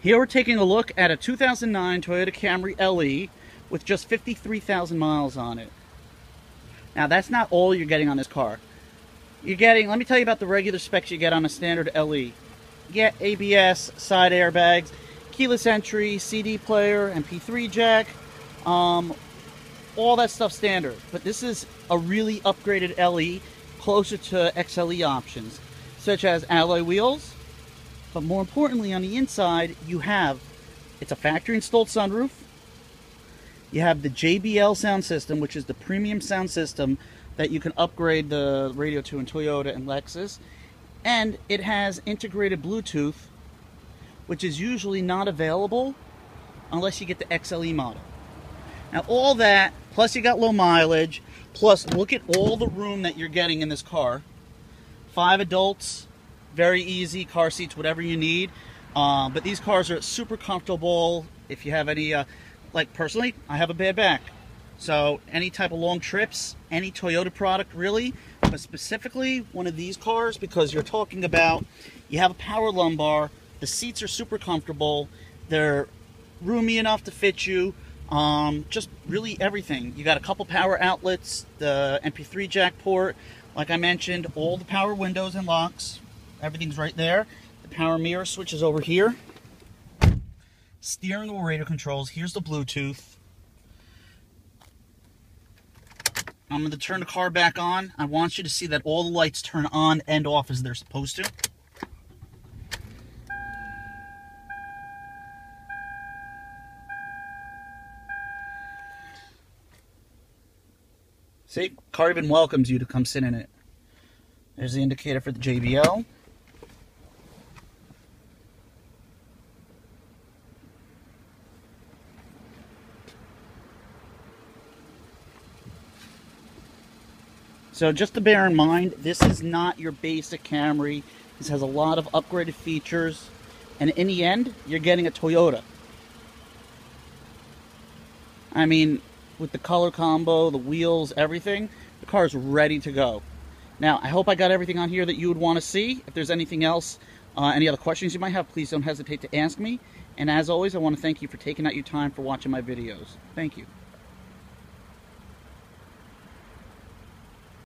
Here we're taking a look at a 2009 Toyota Camry LE with just 53,000 miles on it. Now that's not all you're getting on this car. You're getting, let me tell you about the regular specs you get on a standard LE. You get ABS, side airbags, keyless entry, CD player, MP3 jack, all that stuff standard. But this is a really upgraded LE, closer to XLE options, such as alloy wheels. But more importantly, on the inside, you have, it's a factory installed sunroof. You have the JBL sound system, which is the premium sound system that you can upgrade the radio to in Toyota and Lexus. And it has integrated Bluetooth, which is usually not available unless you get the XLE model. Now all that, plus you got low mileage, plus look at all the room that you're getting in this car. 5 adults, very easy, car seats, whatever you need. But these cars are super comfortable. If you have any, like personally, I have a bad back. So any type of long trips, any Toyota product really, but specifically one of these cars, because you're talking about, you have a power lumbar, the seats are super comfortable, they're roomy enough to fit you, just really everything. You got a couple power outlets, the MP3 jack port, like I mentioned, all the power windows and locks. Everything's right there. The power mirror switch is over here. Steering wheel radio controls. Here's the Bluetooth. I'm going to turn the car back on. I want you to see that all the lights turn on and off as they're supposed to. See, car even welcomes you to come sit in it. There's the indicator for the JBL. So just to bear in mind, this is not your basic Camry. This has a lot of upgraded features. And in the end, you're getting a Toyota. I mean, with the color combo, the wheels, everything, the car is ready to go. Now, I hope I got everything on here that you would want to see. If there's anything else, any other questions you might have, please don't hesitate to ask me. And as always, I want to thank you for taking out your time for watching my videos. Thank you.